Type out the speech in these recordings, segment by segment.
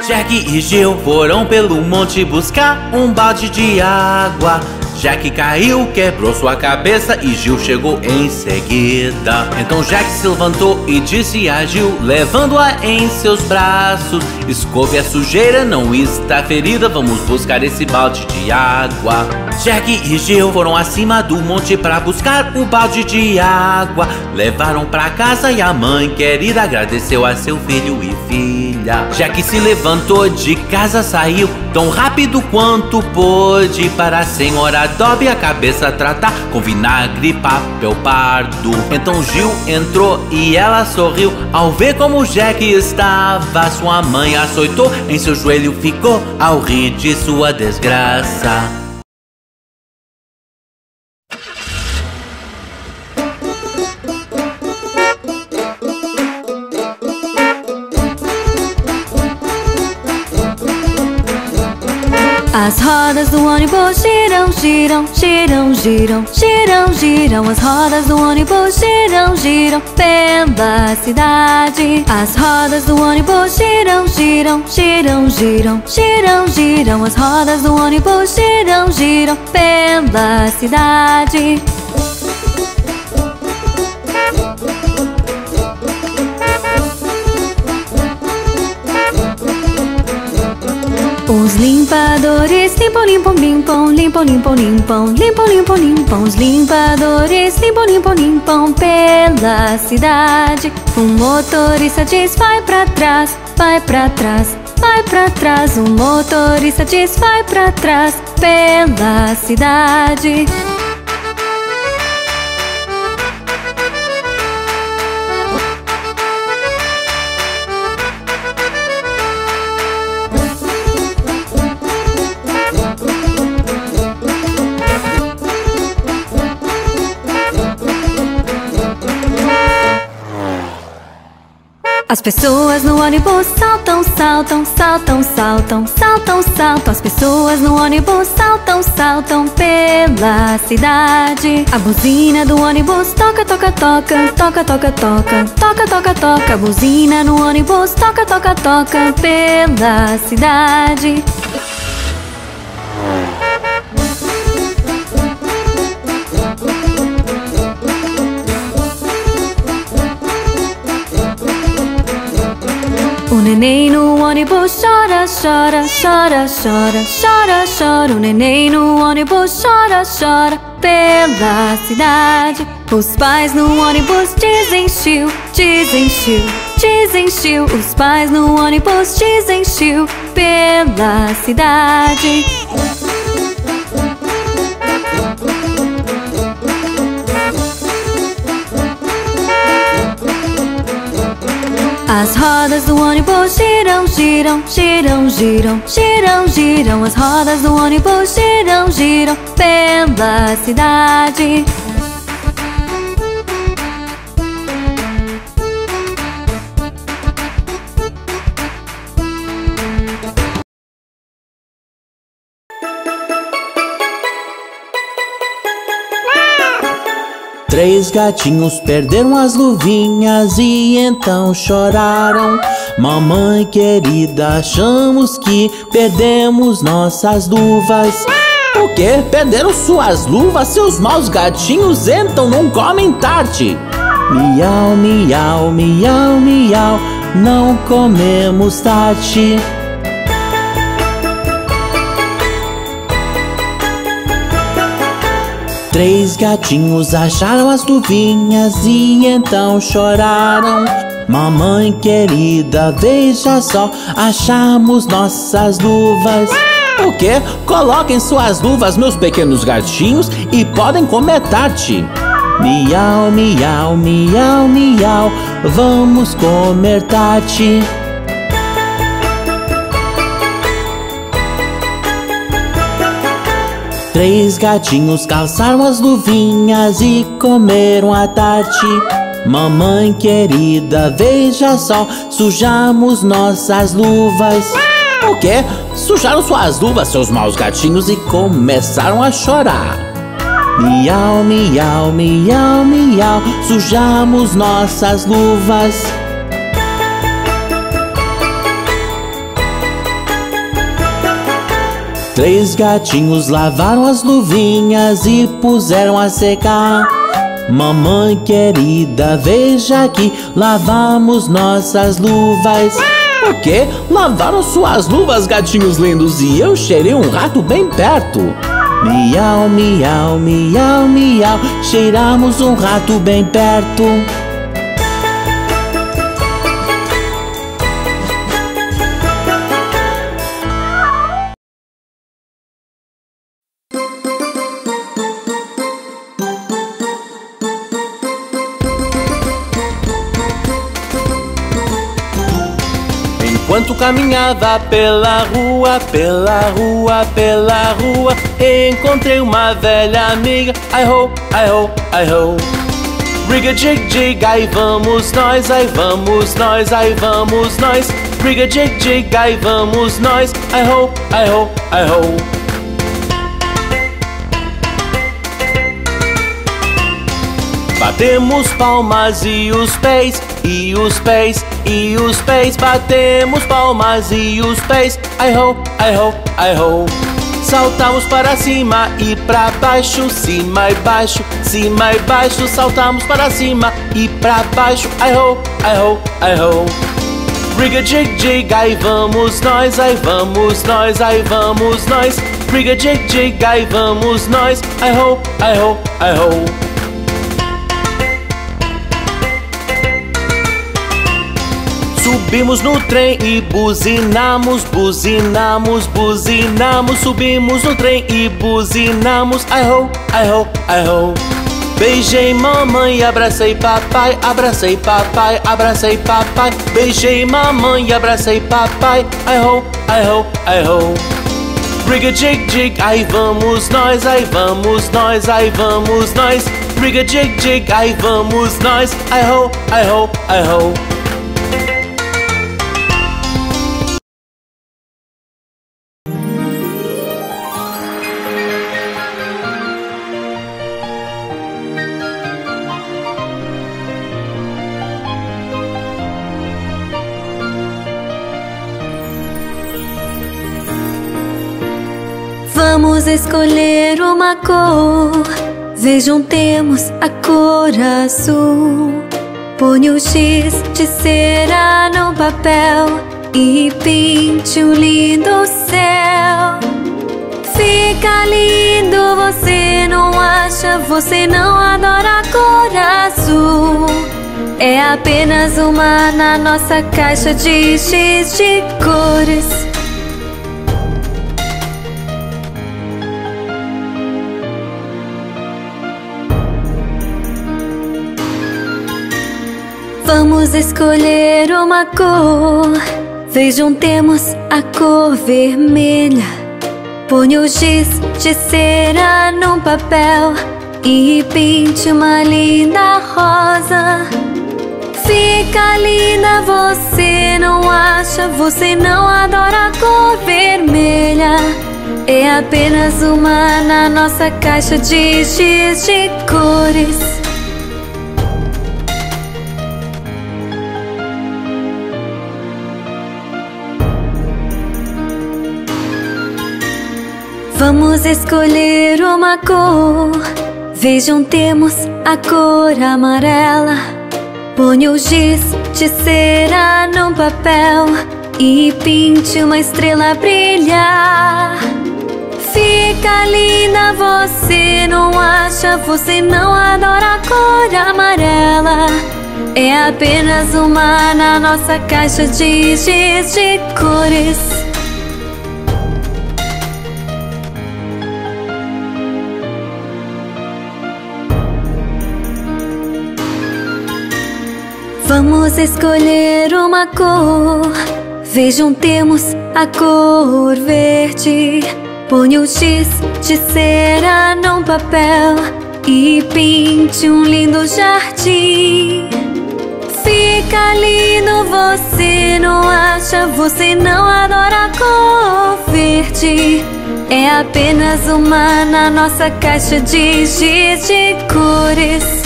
Jack e Jill foram pelo monte buscar um balde de água. Jack caiu, quebrou sua cabeça e Jill chegou em seguida. Então Jack se levantou e disse a Jill, levando-a em seus braços: escove a sujeira, não está ferida, vamos buscar esse balde de água. Jack e Jill foram acima do monte para buscar o balde de água. Levaram para casa e a mãe querida agradeceu a seu filho e filha. Jack se levantou de casa, saiu tão rápido quanto pôde para a senhora Dobby a cabeça tratar com vinagre e papel pardo. Então Jill entrou e ela sorriu ao ver como Jack estava. Sua mãe açoitou, em seu joelho ficou ao rir de sua desgraça. As rodas do ônibus giram, giram, giram, giram, giram, giram. As rodas do ônibus giram, giram pela cidade. As rodas do ônibus giram, giram, giram, giram, giram, giram. As rodas do ônibus giram, giram pela cidade. Os limpadores limpam, limpam, limpam, limpam, limpam, limpam, limpam, limpam, limpam. Os limpadores limpam, limpam, limpam pela cidade. O motorista diz vai pra trás, vai pra trás, vai pra trás. O motorista diz vai pra trás pela cidade. As pessoas no ônibus saltam, saltam, saltam, saltam, saltam, saltam. As pessoas no ônibus saltam, saltam pela cidade. A buzina do ônibus toca, toca, toca, toca, toca, toca, toca, toca, toca. A buzina no ônibus toca, toca, toca pela cidade. O neném no ônibus chora, chora, chora, chora, chora, chora. O neném no ônibus chora, chora pela cidade. Os pais no ônibus dizem chiu, dizem chiu, dizem chiu. Os pais no ônibus dizem chiu pela cidade. As rodas do ônibus giram, giram, giram, giram, giram, giram. As rodas do ônibus giram, giram pela cidade. Três gatinhos perderam as luvinhas e então choraram. Mamãe querida, achamos que perdemos nossas luvas. O quê? Perderam suas luvas? Seus maus gatinhos então não comem tarde. Miau, miau, miau, miau, não comemos tarde. Três gatinhos acharam as luvinhas e então choraram. Mamãe querida, veja só, achamos nossas luvas. O quê? Coloquem suas luvas, meus pequenos gatinhos, e podem comer tarde. Miau, miau, miau, miau, vamos comer tarde. Três gatinhos calçaram as luvinhas e comeram à tarde. Mamãe querida, veja só, sujamos nossas luvas. O quê? Sujaram suas luvas, seus maus gatinhos, e começaram a chorar. Miau, miau, miau, miau, sujamos nossas luvas. Três gatinhos lavaram as luvinhas e puseram a secar. Mamãe querida, veja aqui, lavamos nossas luvas. O quê? Lavaram suas luvas, gatinhos lindos, e eu cheirei um rato bem perto. Miau, miau, miau, miau, cheiramos um rato bem perto. Enquanto caminhava pela rua, encontrei uma velha amiga. Ai ho, ai ho, ai ho. Riga jig jig, aí vamos nós, aí vamos nós, aí vamos nós. Riga jig jig, aí vamos nós. Ai ho, ai ho, ai ho. Batemos palmas e os pés, e os pés, e os pés. Batemos palmas e os pés. Ai ho, ai ho, ai ho. Saltamos para cima e para baixo, cima e baixo, cima e baixo. Saltamos para cima e para baixo. Ai ho, ai ho, ai ho. Riga jig jig, aí vamos nós, aí vamos nós, aí vamos nós. Riga jig jig, aí vamos nós. Ai ho, ai ho, ai ho. Subimos no trem e buzinamos, buzinamos, buzinamos. Subimos no trem e buzinamos. Ai ho, ai ho, ai ho. Beijei mamãe e abracei papai, abracei papai, abracei papai. Beijei mamãe e abracei papai. Ai ho, ai ho, ai ho. Riga jig jig, aí vamos nós, aí vamos nós, aí vamos nós. Riga jig jig, aí vamos nós. Ai ho, ai ho, ai ho. Vamos escolher uma cor. Vejam, temos a cor azul. Ponha o X de cera no papel e pinte um lindo céu. Fica lindo, você não acha? Você não adora a cor azul? É apenas uma na nossa caixa de X de cores. Vamos escolher uma cor. Vejam, temos a cor vermelha. Ponha o X de cera num papel e pinte uma linda rosa. Fica linda, você não acha? Você não adora a cor vermelha? É apenas uma na nossa caixa de X de cores. Vamos escolher uma cor. Vejam, temos a cor amarela. Ponha o giz de cera num papel e pinte uma estrela brilhar. Fica linda, você não acha? Você não adora a cor amarela? É apenas uma na nossa caixa de giz de cores. Vamos escolher uma cor. Vejam, temos a cor verde. Ponha o X de cera num papel e pinte um lindo jardim. Fica lindo, você não acha? Você não adora a cor verde? É apenas uma na nossa caixa de giz de cores.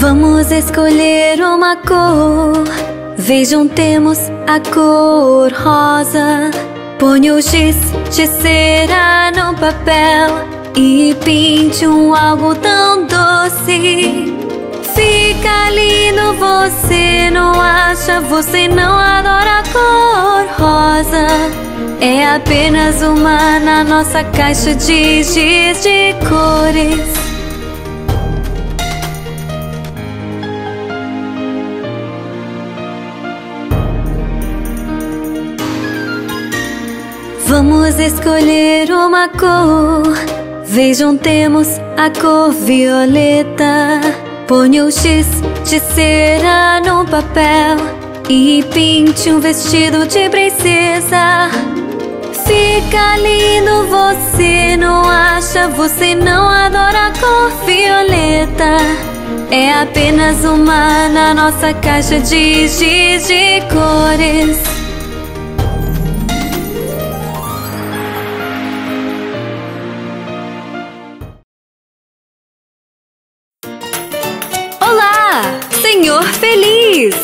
Vamos escolher uma cor. Vejam, temos a cor rosa. Ponha o giz de cera no papel e pinte um algodão doce. Fica lindo, você não acha? Você não adora a cor rosa? É apenas uma na nossa caixa de giz de cores. Vamos escolher uma cor. Vejam, temos a cor violeta. Ponha o giz de cera no papel e pinte um vestido de princesa. Fica lindo, você não acha? Você não adora a cor violeta? É apenas uma na nossa caixa de giz de cores. Olá, Senhor Feliz!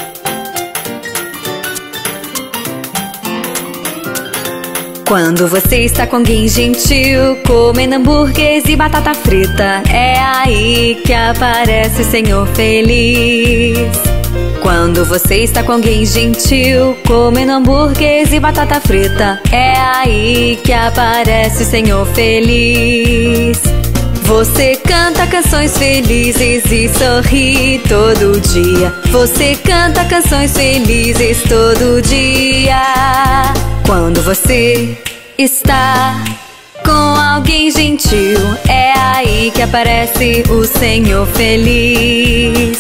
Quando você está com alguém gentil, comendo hambúrgueres e batata frita, é aí que aparece o Senhor Feliz. Quando você está com alguém gentil, comendo hambúrgueres e batata frita, é aí que aparece o Senhor Feliz. Você canta canções felizes e sorri todo dia. Você canta canções felizes todo dia. Quando você está com alguém gentil, é aí que aparece o Senhor Feliz.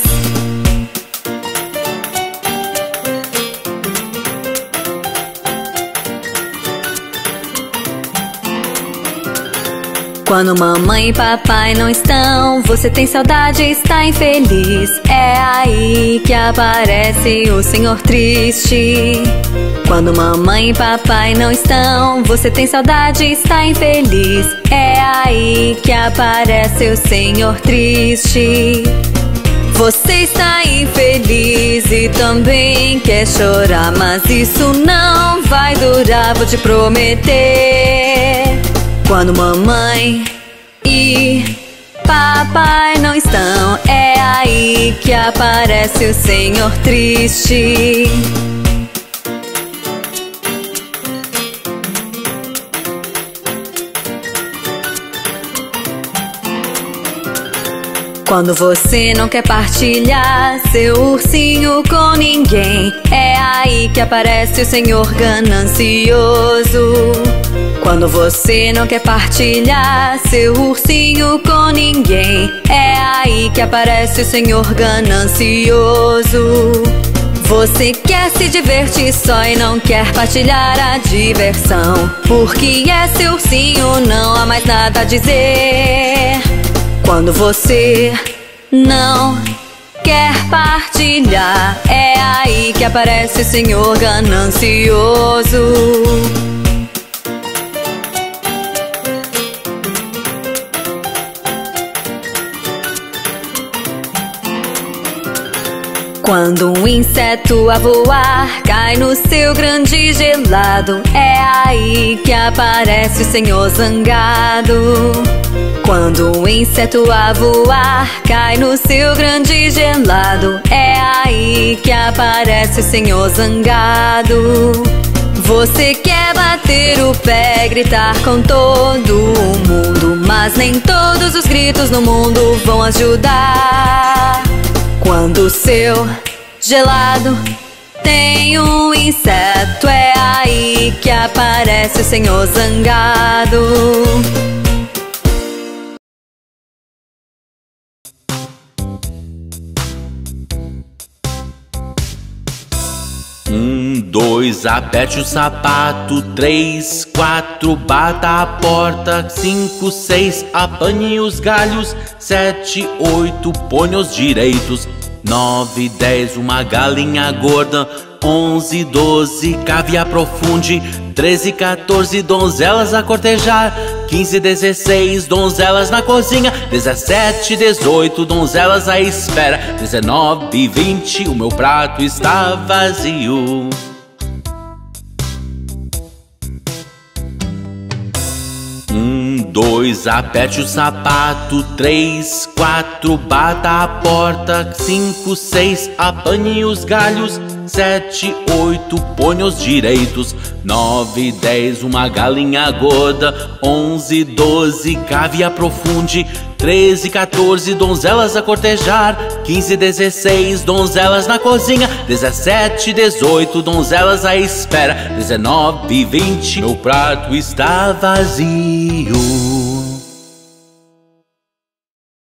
Quando mamãe e papai não estão, você tem saudade e está infeliz. É aí que aparece o Senhor triste. Quando mamãe e papai não estão, você tem saudade e está infeliz. É aí que aparece o Senhor triste. Você está infeliz e também quer chorar, mas isso não vai durar, vou te prometer. Quando mamãe e papai não estão, é aí que aparece o Senhor triste. Quando você não quer partilhar seu ursinho com ninguém, é aí que aparece o Senhor ganancioso. Quando você não quer partilhar seu ursinho com ninguém, é aí que aparece o Senhor ganancioso. Você quer se divertir só e não quer partilhar a diversão, porque é seu ursinho, não há mais nada a dizer. Quando você não quer partilhar, é aí que aparece o Senhor ganancioso. Quando um inseto a voar cai no seu grande gelado, é aí que aparece o Senhor zangado. Quando um inseto a voar cai no seu grande gelado, é aí que aparece o Senhor zangado. Você quer bater o pé, gritar com todo o mundo, mas nem todos os gritos no mundo vão ajudar. Quando o seu gelado tem um inseto, é aí que aparece o Senhor zangado. Dois, aperte o sapato. 3, 4, bata a porta. 5, 6, apanhe os galhos. 7, 8, ponha os direitos. 9, 10, uma galinha gorda. 11, 12, cave e aprofunde. 13, 14, donzelas a cortejar. 15, 16, donzelas na cozinha. 17, 18, donzelas à espera. 19, 20, o meu prato está vazio. 1, 2, aperte o sapato. 3, 4, bata a porta. 5, 6, apanhe os galhos. 7, 8, ponha-os direitos. 9, 10, uma galinha gorda. 11, 12, cave e aprofunde. 13, 14, donzelas a cortejar. 15, 16, donzelas na cozinha. 17, 18, donzelas à espera. 19, 20, meu prato está vazio.